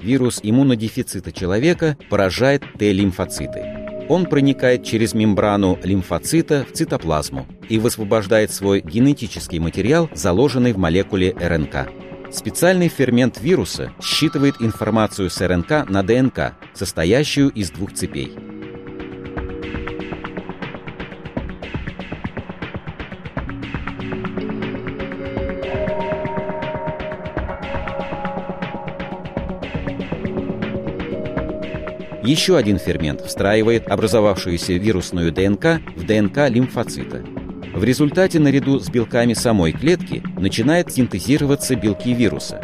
вирус иммунодефицита человека поражает Т-лимфоциты. Он проникает через мембрану лимфоцита в цитоплазму и высвобождает свой генетический материал, заложенный в молекуле РНК. Специальный фермент вируса считывает информацию с РНК на ДНК, состоящую из двух цепей. Еще один фермент встраивает образовавшуюся вирусную ДНК в ДНК лимфоцита. В результате наряду с белками самой клетки начинают синтезироваться белки вируса.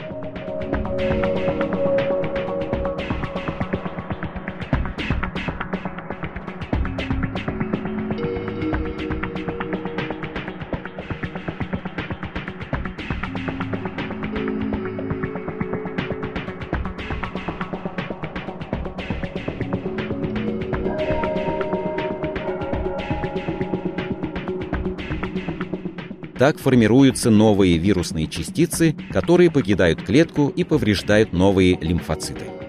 Так формируются новые вирусные частицы, которые покидают клетку и повреждают новые лимфоциты.